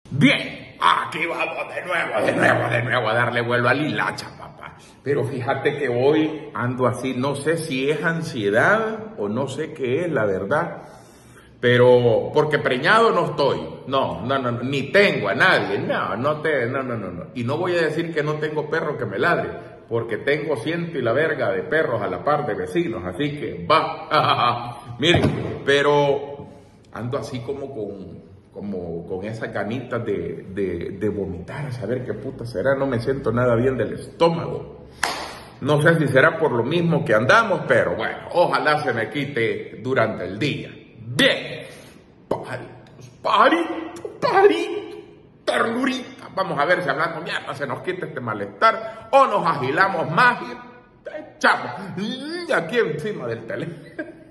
Bien, aquí vamos de nuevo a darle vuelo a la hilacha, papá. Pero fíjate que hoy ando así, no sé si es ansiedad o no sé qué es, la verdad. Pero, porque preñado no estoy, no, ni tengo a nadie, no. Y no voy a decir que no tengo perro que me ladre, porque tengo ciento y la verga de perros a la par de vecinos, así que va. Miren, pero ando así como con esa ganita de vomitar, a saber qué puta será, no me siento nada bien del estómago. No sé si será por lo mismo que andamos, pero bueno, ojalá se me quite durante el día. Bien, pajaritos, ternurita. Vamos a ver si hablando mierda se nos quita este malestar o nos agilamos más y echamos aquí encima del teléfono.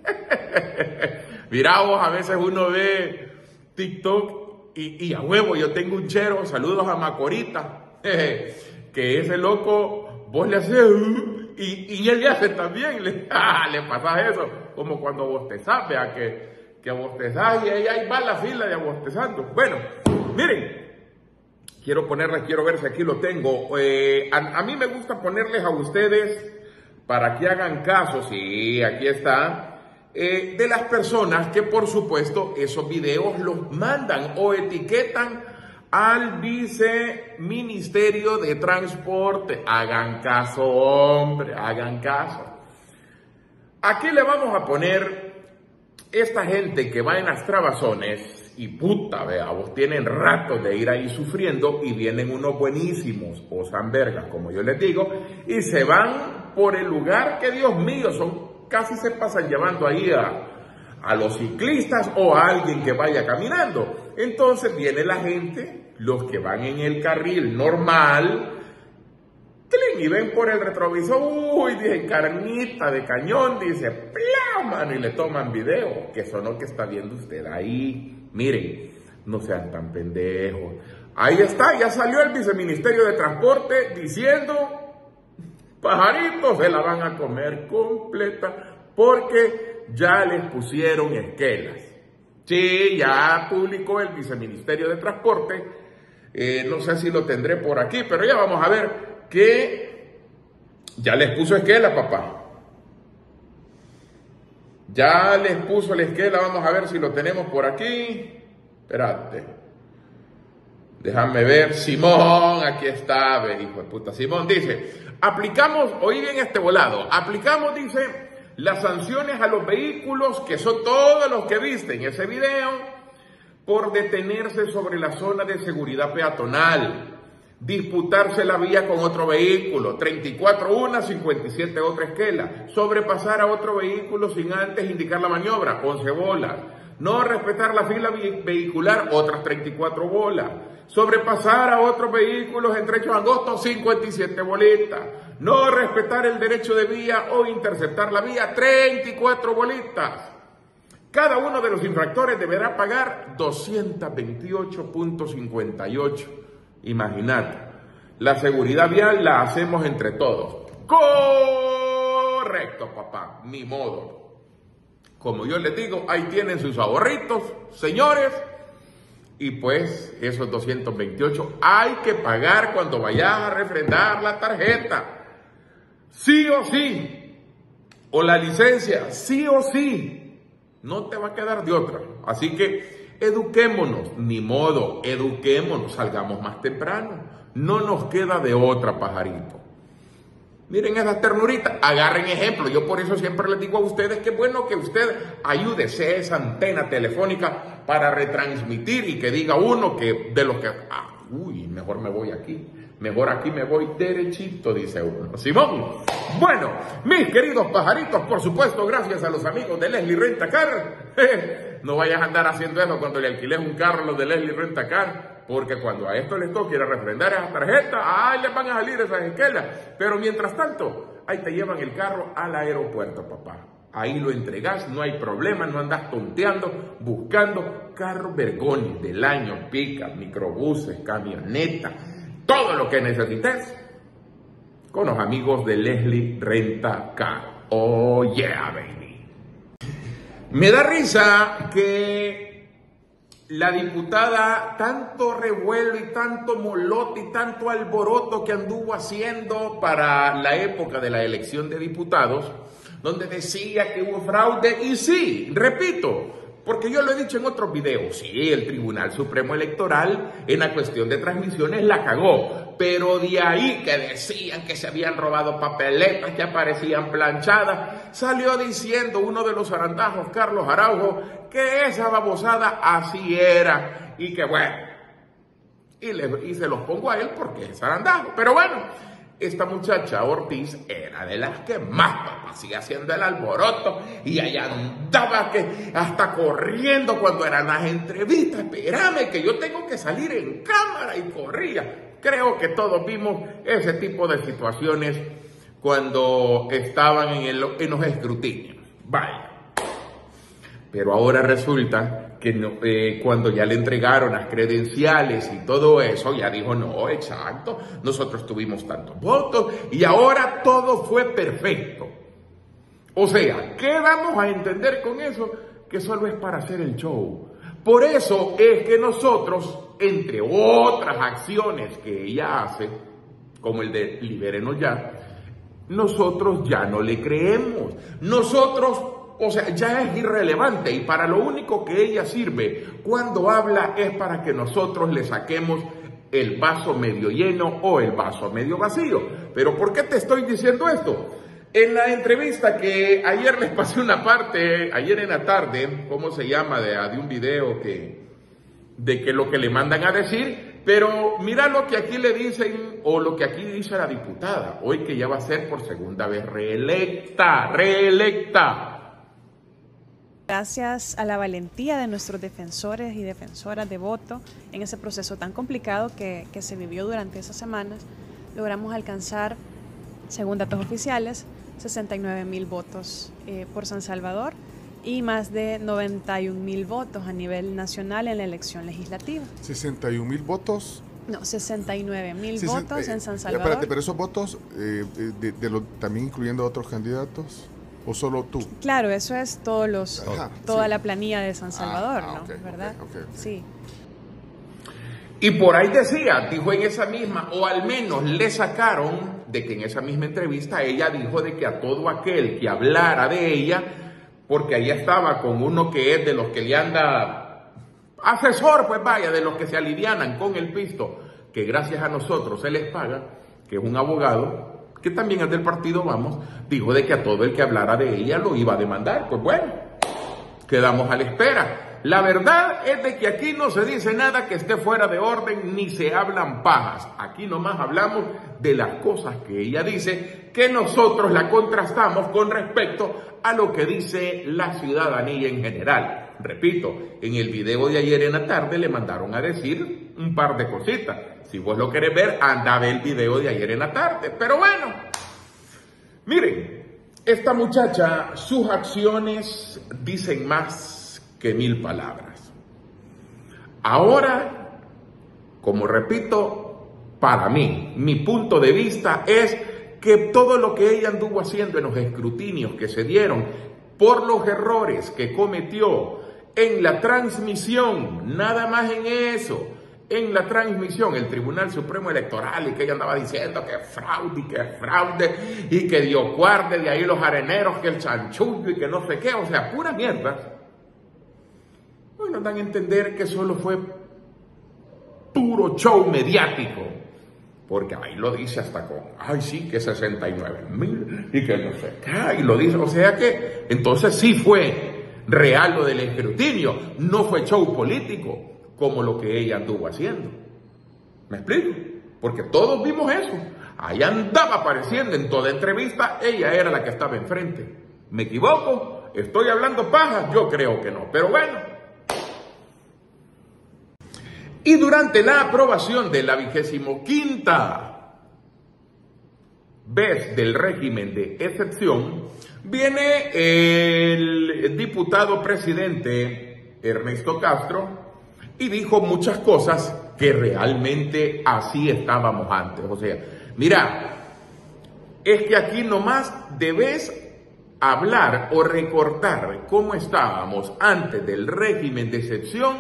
Mira vos, a veces uno ve TikTok y a huevo, yo tengo un chero, saludos a Macorita, que ese loco, vos le haces y él le hace también, le pasas eso, como cuando bostezás, vea que bostezás y ahí va la fila de bostezando. Bueno, miren, quiero ver si aquí lo tengo. A mí me gusta ponerles a ustedes, para que hagan caso, sí, aquí está, de las personas que por supuesto esos videos los mandan o etiquetan al viceministerio de Transporte. Hagan caso, hombre, hagan caso. Aquí le vamos a poner esta gente que va en las trabazones y puta, vea, vos tienen rato de ir ahí sufriendo y vienen unos buenísimos o vergas, como yo les digo, y se van por el lugar que, Dios mío, casi se pasan llevando ahí a los ciclistas o a alguien que vaya caminando. Entonces viene la gente, los que van en el carril normal, y ven por el retrovisor, uy, dice, carnita de cañón, dice, ¡plá, mano! Y le toman video, que eso no que está viendo usted ahí. Miren, no sean tan pendejos. Ahí está, ya salió el viceministerio de Transporte diciendo, pajaritos se la van a comer completa, porque ya les pusieron esquelas. Sí, ya publicó el viceministerio de Transporte, no sé si lo tendré por aquí, pero ya vamos a ver que ya les puso esquela, papá. Ya les puso la esquela, vamos a ver si lo tenemos por aquí. Espérate. Déjame ver, Simón, aquí está, ve, hijo de puta. Simón dice, aplicamos, oí bien este volado, aplicamos, dice, las sanciones a los vehículos, que son todos los que viste en ese video, por detenerse sobre la zona de seguridad peatonal, disputarse la vía con otro vehículo, 34 una, 57 otra esquela, sobrepasar a otro vehículo sin antes indicar la maniobra, 11 bolas, no respetar la fila vehicular, otras 34 bolas, sobrepasar a otros vehículos en trechos angostos, 57 bolitas, no respetar el derecho de vía o interceptar la vía, 34 bolitas. Cada uno de los infractores deberá pagar 228.58. Imagínate, la seguridad vial la hacemos entre todos. Correcto, papá, ni modo. Como yo les digo, ahí tienen sus ahorritos, señores. Y pues esos 228 hay que pagar cuando vayas a refrendar la tarjeta. Sí o sí. O la licencia, sí o sí. No te va a quedar de otra. Así que eduquémonos, ni modo, eduquémonos, salgamos más temprano. No nos queda de otra, pajarito. Miren esas ternuritas, agarren ejemplo. Yo por eso siempre les digo a ustedes que es bueno que usted ayúdese esa antena telefónica para retransmitir y que diga uno que de los que, mejor me voy aquí. Mejor aquí me voy derechito, dice uno. Simón. Bueno, mis queridos pajaritos, por supuesto, gracias a los amigos de Leslie Rentacar. No vayas a andar haciendo eso cuando le alquiles un carro a los de Leslie Rentacar, porque cuando a esto les toque ir a refrendar esa tarjeta, les van a salir esas esquelas. Pero mientras tanto, ahí te llevan el carro al aeropuerto, papá. Ahí lo entregas, no hay problema, no andas tonteando, buscando carros vergones del año, picas, microbuses, camionetas, todo lo que necesites con los amigos de Leslie Rentacar. Oh yeah, baby. Me da risa que la diputada, tanto revuelo y tanto molote y tanto alboroto que anduvo haciendo para la época de la elección de diputados, donde decía que hubo fraude, y sí, repito, porque yo lo he dicho en otros videos, sí, el Tribunal Supremo Electoral en la cuestión de transmisiones la cagó, pero de ahí que decían que se habían robado papeletas que aparecían planchadas, salió diciendo uno de los zarandajos, Carlos Araujo, que esa babosada así era, y que bueno, y se los pongo a él porque es zarandajo, pero bueno. Esta muchacha Ortiz era de las que más hacía haciendo el alboroto y allá andaba que hasta corriendo cuando eran las entrevistas. Espérame que yo tengo que salir en cámara, y corría. Creo que todos vimos ese tipo de situaciones cuando estaban en los escrutinios. Vaya. Pero ahora resulta que no, cuando ya le entregaron las credenciales y todo eso, ya dijo, no, exacto, nosotros tuvimos tantos votos y ahora todo fue perfecto. O sea, ¿qué vamos a entender con eso? Que solo es para hacer el show. Por eso es que nosotros, entre otras acciones que ella hace, como el de libérenos ya, nosotros ya no le creemos. Nosotros, o sea, ya es irrelevante, y para lo único que ella sirve cuando habla es para que nosotros le saquemos el vaso medio lleno o el vaso medio vacío. Pero ¿por qué te estoy diciendo esto? En la entrevista que ayer les pasé una parte, ayer en la tarde, ¿cómo se llama? De un video de que lo que le mandan a decir, pero mira lo que aquí le dicen, o lo que aquí dice la diputada, hoy que ya va a ser por segunda vez reelecta. Gracias a la valentía de nuestros defensores y defensoras de voto en ese proceso tan complicado que se vivió durante esas semanas, logramos alcanzar, según datos oficiales, 69,000 votos por San Salvador y más de 91,000 votos a nivel nacional en la elección legislativa. ¿61,000 votos? No, 69,000 votos en San Salvador. Espérate, pero esos votos, ¿también incluyendo a otros candidatos? ¿O solo tú? Claro, eso es toda la planilla de San Salvador, ¿no? Okay, ¿verdad? Okay. Sí. Y por ahí decía, dijo en esa misma, o al menos le sacaron de que en esa misma entrevista ella dijo de que a todo aquel que hablara de ella, porque allá estaba con uno que es de los que le anda asesor, pues vaya, de los que se alivianan con el pisto, que gracias a nosotros se les paga, que es un abogado, que también es del partido Vamos, dijo de que a todo el que hablara de ella lo iba a demandar. Pues bueno, quedamos a la espera. La verdad es de que aquí no se dice nada que esté fuera de orden, ni se hablan pajas. Aquí nomás hablamos de las cosas que ella dice, que nosotros la contrastamos con respecto a lo que dice la ciudadanía en general. Repito, en el video de ayer en la tarde le mandaron a decir un par de cositas. Si vos lo querés ver, anda a ver el video de ayer en la tarde. Pero bueno, miren, esta muchacha, sus acciones dicen más que 1000 palabras. Ahora, como repito, para mí, mi punto de vista es que todo lo que ella anduvo haciendo en los escrutinios que se dieron por los errores que cometió en la transmisión, nada más en eso, en la transmisión, el Tribunal Supremo Electoral, y que ella andaba diciendo que fraude, y que dio guarde de ahí los areneros, que el chanchullo, y que no sé qué, o sea, pura mierda. Hoy nos dan a entender que solo fue puro show mediático, porque ahí lo dice hasta con, ay sí, que 69,000, y que no sé qué, y lo dice, o sea que, entonces sí fue real lo del escrutinio, no fue show político, como lo que ella anduvo haciendo. ¿Me explico? Porque todos vimos eso. Ahí andaba apareciendo en toda entrevista, ella era la que estaba enfrente. ¿Me equivoco? ¿Estoy hablando paja? Yo creo que no, pero bueno. Y durante la aprobación de la 25ª vez del régimen de excepción, viene el diputado presidente Ernesto Castro y dijo muchas cosas que realmente así estábamos antes. O sea, mira, es que aquí nomás debes hablar o recordar cómo estábamos antes del régimen de excepción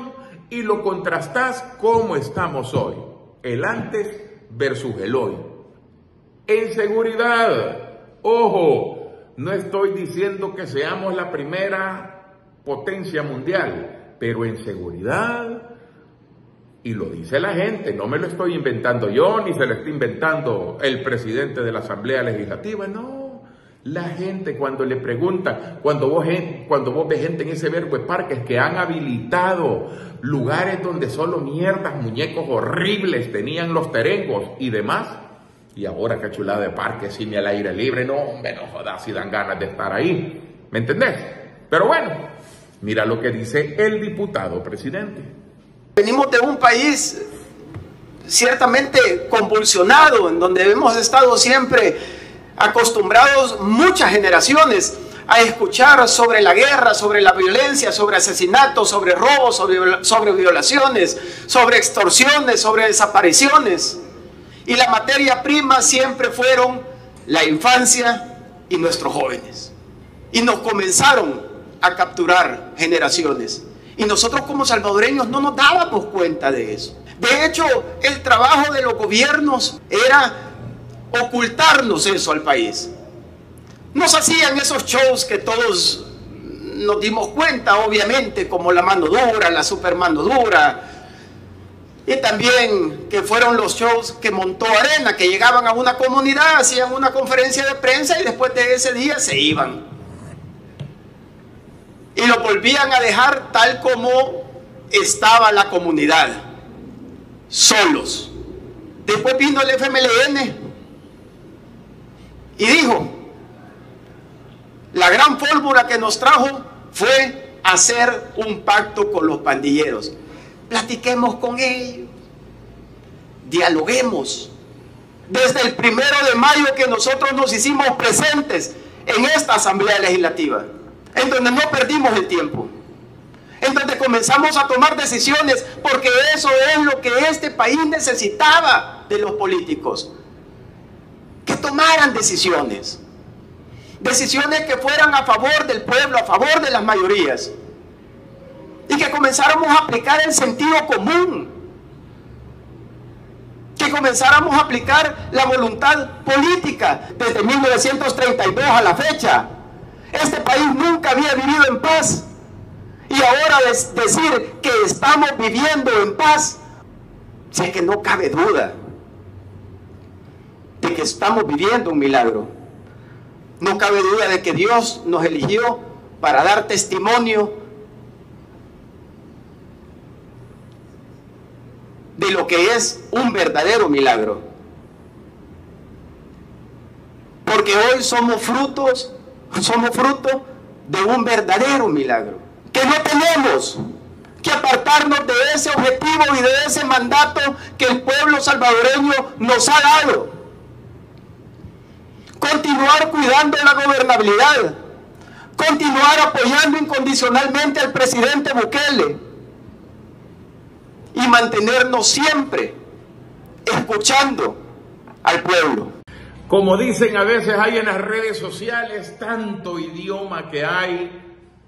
y lo contrastás cómo estamos hoy, el antes versus el hoy. En seguridad, ojo, no estoy diciendo que seamos la primera potencia mundial, pero en seguridad, y lo dice la gente, no me lo estoy inventando yo, ni se lo está inventando el presidente de la Asamblea Legislativa, no. La gente cuando le pregunta, cuando vos ves gente en ese Verbo de Parques que han habilitado lugares donde solo mierdas, muñecos horribles tenían los terengos y demás, y ahora qué chulada de parque, cine al aire libre, no, hombre, no jodas, si dan ganas de estar ahí, ¿me entendés? Pero bueno, mira lo que dice el diputado presidente. Venimos de un país ciertamente convulsionado, en donde hemos estado siempre acostumbrados muchas generaciones a escuchar sobre la guerra, sobre la violencia, sobre asesinatos, sobre robos, sobre violaciones, sobre extorsiones, sobre desapariciones. Y la materia prima siempre fueron la infancia y nuestros jóvenes. Y nos comenzaron a capturar generaciones. Y nosotros como salvadoreños no nos dábamos cuenta de eso. De hecho, el trabajo de los gobiernos era ocultarnos eso al país. Nos hacían esos shows que todos nos dimos cuenta, obviamente, como la mano dura, la super mano dura, y también que fueron los shows que montó Arena, que llegaban a una comunidad, hacían una conferencia de prensa y después de ese día se iban. Y lo volvían a dejar tal como estaba la comunidad, solos. Después vino el FMLN y dijo, la gran fórmula que nos trajo fue hacer un pacto con los pandilleros. Platiquemos con ellos, dialoguemos. Desde el 1 de mayo que nosotros nos hicimos presentes en esta Asamblea Legislativa, en donde no perdimos el tiempo, en donde comenzamos a tomar decisiones, porque eso es lo que este país necesitaba de los políticos, que tomaran decisiones, decisiones que fueran a favor del pueblo, a favor de las mayorías, y que comenzáramos a aplicar el sentido común, que comenzáramos a aplicar la voluntad política. Desde 1932 a la fecha, este país nunca había vivido en paz, y ahora decir que estamos viviendo en paz, si es que no cabe duda de que estamos viviendo un milagro. No cabe duda de que Dios nos eligió para dar testimonio de lo que es un verdadero milagro. Porque hoy somos fruto de un verdadero milagro. Que no tenemos que apartarnos de ese objetivo y de ese mandato que el pueblo salvadoreño nos ha dado. Continuar cuidando la gobernabilidad, continuar apoyando incondicionalmente al presidente Bukele y mantenernos siempre escuchando al pueblo. Como dicen a veces, hay en las redes sociales tanto idioma que hay,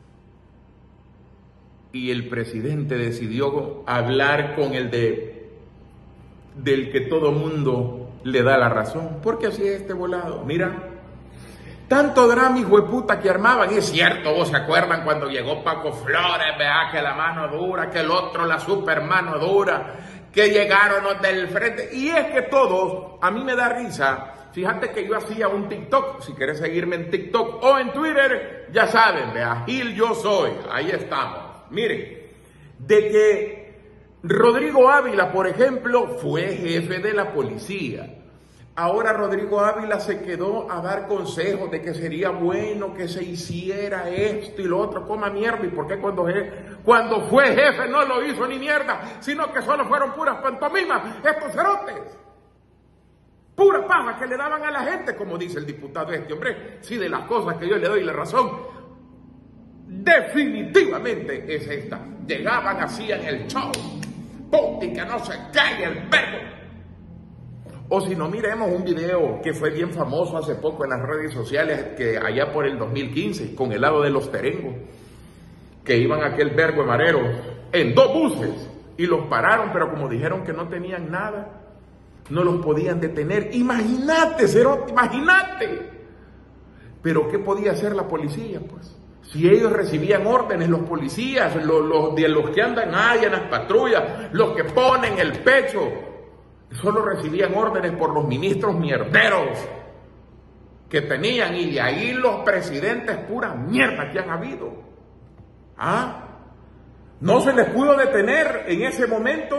y el presidente decidió hablar con el del que todo mundo le da la razón, porque así es este volado. Mira, tanto drama hijo de puta que armaban, y es cierto, vos se acuerdan cuando llegó Paco Flores, vea que la mano dura, que el otro la super mano dura, que llegaron los del frente, y es que todos, a mí me da risa. Fíjate que yo hacía un TikTok, si querés seguirme en TikTok o en Twitter, ya saben, vea, Gil yo soy, ahí estamos. Miren, de que Rodrigo Ávila, por ejemplo, fue jefe de la policía. Ahora Rodrigo Ávila se quedó a dar consejos de que sería bueno que se hiciera esto y lo otro. Coma mierda, ¿y por qué cuando fue jefe no lo hizo ni mierda? Sino que solo fueron puras pantomimas, estos cerotes. Pura paja que le daban a la gente, como dice el diputado este, hombre. Sí, de las cosas que yo le doy la razón, definitivamente es esta. Llegaban, hacían el show, y que no se caiga el verbo. O si no, miremos un video que fue bien famoso hace poco en las redes sociales, que allá por el 2015, con el lado de los terengos, que iban a aquel verbo de marero en 2 buses y los pararon, pero como dijeron que no tenían nada, no los podían detener. Imagínate, cerote, imagínate. Pero ¿qué podía hacer la policía? Pues si ellos recibían órdenes, los policías, los que andan ahí en las patrullas, los que ponen el pecho, solo recibían órdenes por los ministros mierderos que tenían, y de ahí los presidentes pura mierda que han habido. ¿Ah? No se les pudo detener en ese momento.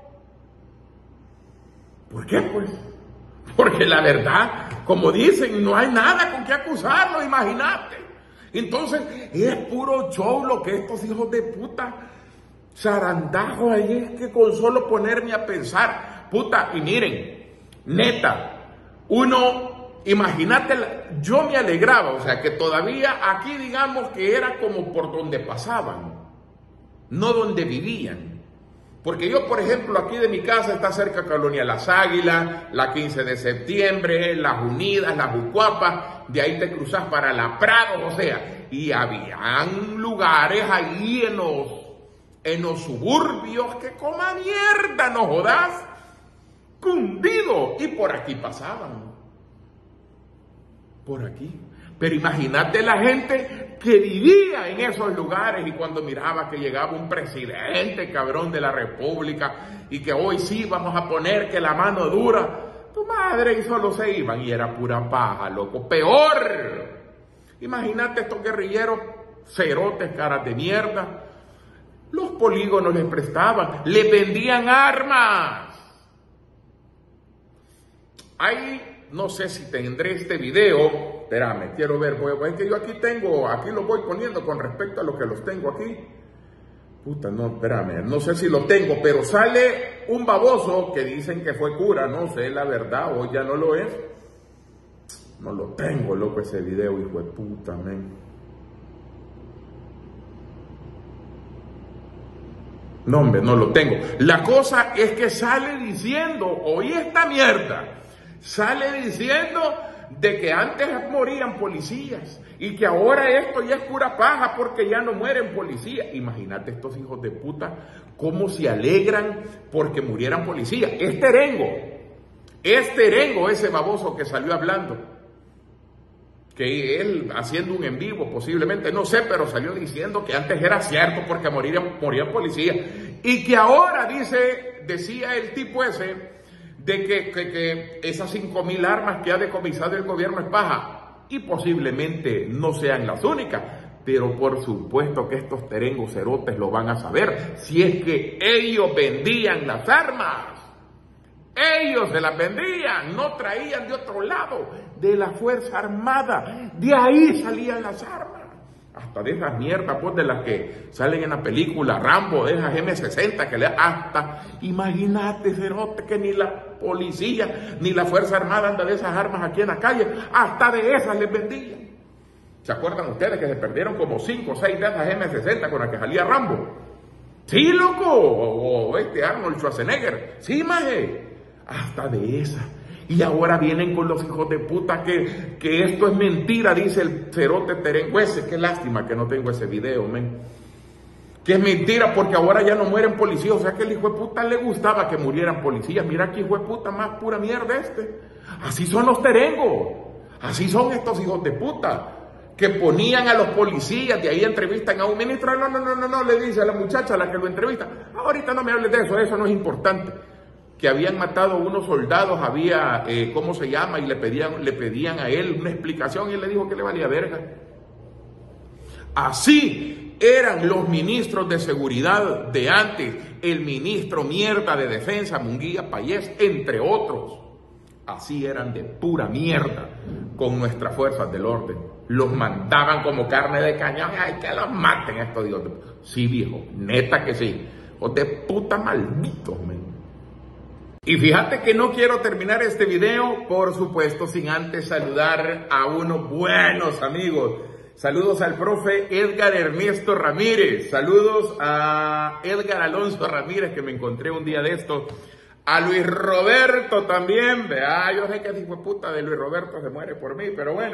¿Por qué? Pues porque la verdad, como dicen, no hay nada con qué acusarlo, imagínate. Entonces es puro show lo que estos hijos de puta zarandajos ahí, es que con solo ponerme a pensar, puta, y miren, neta, imagínate, yo me alegraba, o sea, que todavía aquí digamos que era como por donde pasaban, no donde vivían. Porque yo, por ejemplo, aquí de mi casa está cerca Colonia Las Águilas, la 15 de septiembre, Las Unidas, la Jucuapa, de ahí te cruzas para La Prado, o sea, y habían lugares ahí en los suburbios que coma mierda, no jodas, cundido, y por aquí pasaban. Por aquí. Pero imagínate la gente que vivía en esos lugares y cuando miraba que llegaba un presidente cabrón de la República y que hoy sí vamos a poner que la mano dura, tu madre, y solo se iban y era pura paja, loco. Peor. Imagínate estos guerrilleros cerotes, caras de mierda. Los polígonos les prestaban, les vendían armas. Ahí no sé si tendré este video. Espérame, quiero ver, es que yo aquí lo voy poniendo con respecto a lo que los tengo aquí. Puta, no, espérame, no sé si lo tengo, pero sale un baboso que dicen que fue cura, no sé la verdad, o ya no lo es. No lo tengo, loco, ese video, hijo de puta, men. No, hombre, no lo tengo. La cosa es que sale diciendo, oí esta mierda, sale diciendo de que antes morían policías y que ahora esto ya es pura paja porque ya no mueren policías. Imagínate estos hijos de puta cómo se alegran porque murieran policías. Este Erengo, ese baboso que salió hablando, que él haciendo un en vivo posiblemente, no sé, pero salió diciendo que antes era cierto porque morían policías y que ahora decía el tipo ese, de que esas 5.000 armas que ha decomisado el gobierno es paja, y posiblemente no sean las únicas, pero por supuesto que estos terengos cerotes lo van a saber, si es que ellos vendían las armas, ellos se las vendían, no traían de otro lado, de la Fuerza Armada, de ahí salían las armas. Hasta de esas mierdas, pues, de las que salen en la película Rambo, de esas M60, hasta, imagínate, cerote, que ni la policía, ni la Fuerza Armada anda de esas armas aquí en la calle, hasta de esas les vendían. ¿Se acuerdan ustedes que se perdieron como 5 o 6 de esas M60 con las que salía Rambo? Sí, loco, o Arnold Schwarzenegger, sí, maje, hasta de esas. Y ahora vienen con los hijos de puta que esto es mentira, dice el cerote terengo ese. Qué lástima que no tengo ese video, men. Que es mentira porque ahora ya no mueren policías. O sea que el hijo de puta le gustaba que murieran policías. Mira que hijo de puta más pura mierda este. Así son los terengos. Así son estos hijos de puta. Que ponían a los policías, de ahí entrevistan a un ministro. No, le dice a la muchacha a la que lo entrevista. Ahorita no me hables de eso no es importante. Que habían matado a unos soldados, había, ¿cómo se llama? Y le pedían a él una explicación y él le dijo que le valía verga. Así eran los ministros de seguridad de antes, el ministro mierda de defensa, Munguía Payés, entre otros. Así eran de pura mierda con nuestras fuerzas del orden. Los mandaban como carne de cañón, ¡ay, que los maten estos dios! Sí, viejo, neta que sí. O de puta malditos, men. Y fíjate que no quiero terminar este video, por supuesto, sin antes saludar a unos buenos amigos. Saludos al profe Edgar Ernesto Ramírez. Saludos a Edgar Alonso Ramírez, que me encontré un día de estos. A Luis Roberto también. Yo sé que ese hijo de puta de Luis Roberto se muere por mí, pero bueno.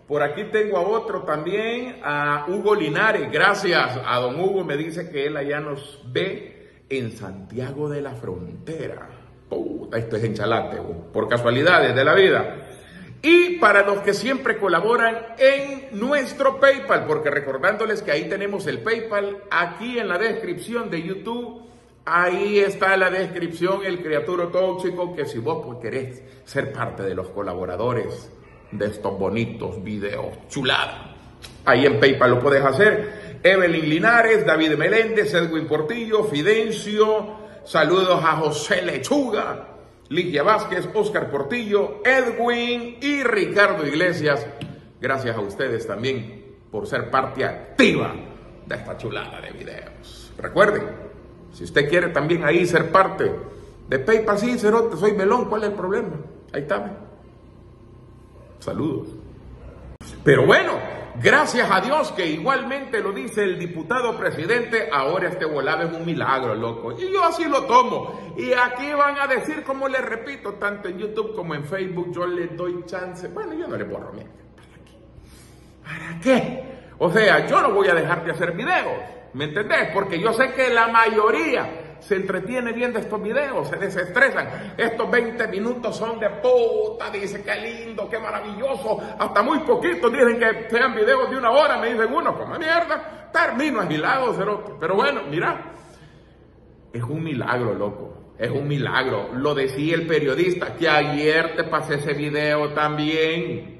Por aquí tengo a otro también, a Hugo Linares. Gracias a don Hugo, me dice que él allá nos ve en Santiago de la Frontera. Puta, esto es en Chalate, por casualidades de la vida. Y para los que siempre colaboran en nuestro PayPal, porque recordándoles que ahí tenemos el PayPal, aquí en la descripción de YouTube, ahí está la descripción, el criaturo tóxico, que si vos pues, querés ser parte de los colaboradores de estos bonitos videos, chulada, ahí en PayPal lo puedes hacer. Evelyn Linares, David Meléndez, Edwin Portillo, Fidencio, saludos a José Lechuga, Ligia Vázquez, Oscar Portillo, Edwin y Ricardo Iglesias. Gracias a ustedes también por ser parte activa de esta chulada de videos. Recuerden, si usted quiere también ahí ser parte de PayPal, sí, cerote, soy melón, ¿cuál es el problema? Ahí está. Saludos. Pero bueno, gracias a Dios que igualmente lo dice el diputado presidente, ahora este volado es un milagro, loco. Y yo así lo tomo. Y aquí van a decir, como les repito, tanto en YouTube como en Facebook, yo les doy chance. Bueno, yo no les borro, mira. ¿Para qué? O sea, yo no voy a dejar de hacer videos, ¿me entendés? Porque yo sé que la mayoría se entretiene viendo estos videos, se desestresan. Estos 20 minutos son de puta, dice, qué lindo, qué maravilloso. Hasta muy poquitos dicen que sean videos de 1 hora, me dicen uno, como mierda, termino agilado, cerote. Pero bueno, mira, es un milagro, loco, es un milagro. Lo decía el periodista, que ayer te pasé ese video también.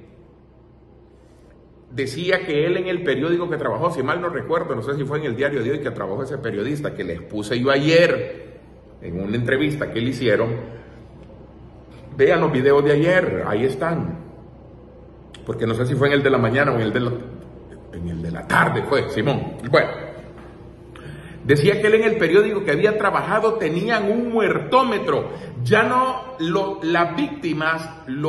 Decía que él en el periódico que trabajó, si mal no recuerdo, no sé si fue en el Diario de Hoy que trabajó ese periodista, que les puse yo ayer en una entrevista que le hicieron. Vean los videos de ayer, ahí están. Porque no sé si fue en el de la mañana o en el de la tarde, fue Simón. Bueno, decía que él en el periódico que había trabajado tenían un muertómetro. Ya no las víctimas,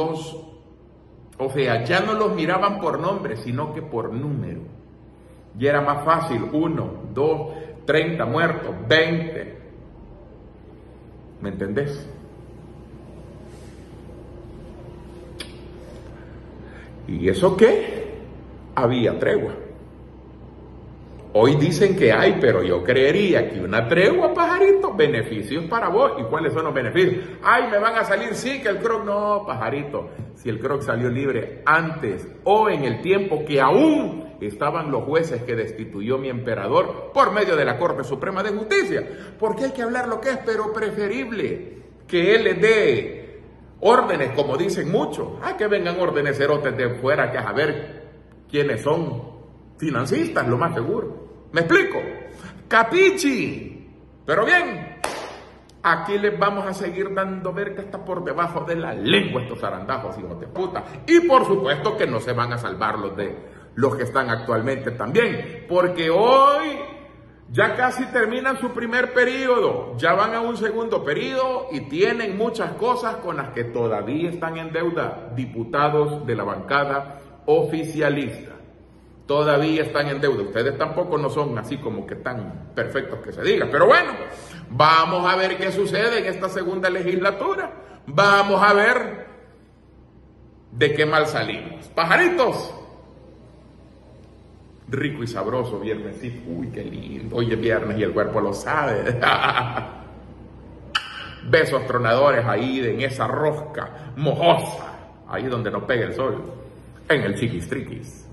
o sea, ya no los miraban por nombre, sino que por número. Y era más fácil, 1, 2, 30 muertos, 20. ¿Me entendés? ¿Y eso qué? Había tregua. Hoy dicen que hay, pero yo creería que una tregua, pajarito, beneficios para vos. ¿Y cuáles son los beneficios? Ay, me van a salir, sí, que el Croc. No, pajarito, si el Croc salió libre antes o en el tiempo que aún estaban los jueces que destituyó mi emperador por medio de la Corte Suprema de Justicia. Porque hay que hablar lo que es, pero preferible que él les dé órdenes, como dicen muchos. Que vengan órdenes cerotes de fuera, que a ver quiénes son financistas, lo más seguro. ¿Me explico? Capichi. Pero bien, aquí les vamos a seguir dando ver que está por debajo de la lengua estos zarandajos, hijos de puta. Y por supuesto que no se van a salvar los que están actualmente también. Porque hoy ya casi terminan su primer periodo. Ya van a un segundo periodo y tienen muchas cosas con las que todavía están en deuda. Diputados de la bancada oficialista. Todavía están en deuda. Ustedes tampoco no son así como que tan perfectos que se diga. Pero bueno, vamos a ver qué sucede en esta segunda legislatura. Vamos a ver de qué mal salimos. Pajaritos. Rico y sabroso viernes. Uy, qué lindo. Hoy es viernes y el cuerpo lo sabe. Besos tronadores ahí en esa rosca mojosa. Ahí donde no pega el sol. En el chiquis triquis.